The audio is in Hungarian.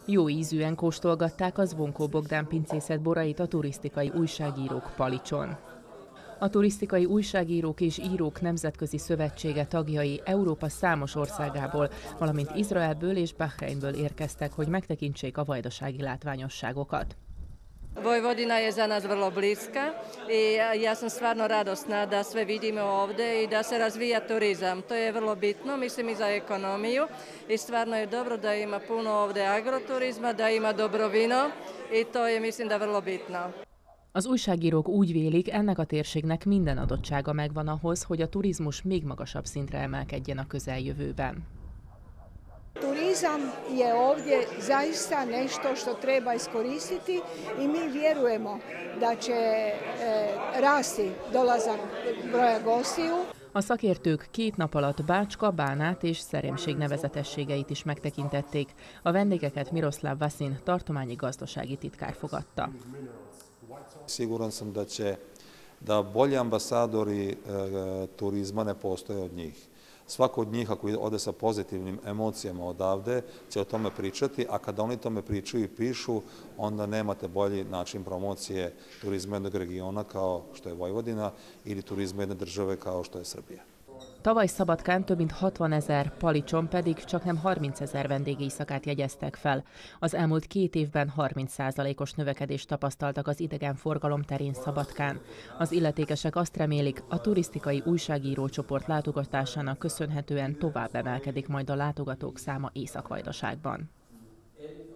Jó ízűen kóstolgatták az Zvonkó Bogdán pincészet borait a turisztikai újságírók Palicson. A Turisztikai Újságírók és Írók Nemzetközi Szövetsége tagjai Európa számos országából, valamint Izraelből és Bahreinből érkeztek, hogy megtekintsék a vajdasági látványosságokat. Vojvodina je za nas vrlo bliska i ja sam stvarno radosna da sve vidimo ovdje i da se razvija turizam. To je vrlo bitno, mislim i za ekonomiju i stvarno je dobro da ima puno ovdje agroturizma, da ima dobro vino i to je mislim da vrlo bitno. Az újságírók úgy vélik, ennek a térségnek minden adottsága megvan ahhoz, hogy a turizmus még magasabb szintre emelkedjen a közeljövőben. Turizam je ovdje zaista nešto što treba iskoristiti i mi vjerujemo da će rasti dolazak broja gostiju. A szakértők 2 nap alatt Bácska, Bánát és Szeremség nevezetességeit is megtekintették. A vendégeket Miroslav Vasin tartományi gazdasági titkár fogadta. Siguran sam da bolji ambasadori turizma ne postoje od njih. Svako od njih, ako ode sa pozitivnim emocijama odavde, će o tome pričati, a kada oni tome pričaju i pišu, onda nemate bolji način promocije turizma jednog regiona kao što je Vojvodina ili turizma jedne države kao što je Srbija. Tavaly Szabadkán több mint 60 000, Palicson pedig csaknem 30 000 vendégéjszakát jegyeztek fel. Az elmúlt 2 évben 30%-os növekedést tapasztaltak az idegenforgalom terén Szabadkán. Az illetékesek azt remélik, a turisztikai újságírócsoport látogatásának köszönhetően tovább emelkedik majd a látogatók száma Észak-Vajdaságban.